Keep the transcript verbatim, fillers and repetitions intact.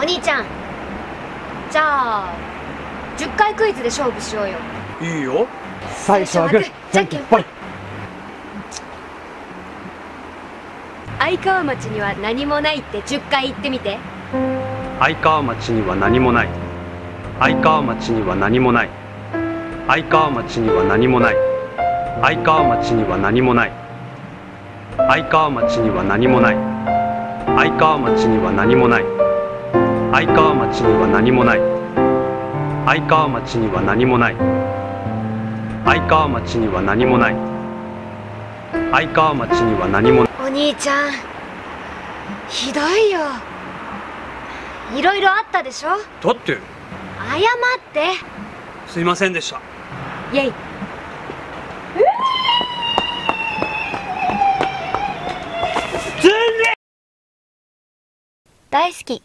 兄ちゃん、じゃあじゅっかいクイズで勝負しようよ。 いいよ。 最初はグー、じゃんけんぽい。 愛川町には何もないってじゅっかい言ってみて。 愛川町には何もない。愛川町には何もない。愛川町には何もない。愛川町には何もない。愛川町には何もない。愛川町には何もない。愛川町には何もない。愛川町には何もない。愛川町には何もない。愛川町には何もない。 お兄ちゃん、ひどいよ。いろいろあったでしょ。 だって謝って。 すいませんでした。 イェイ。大好き。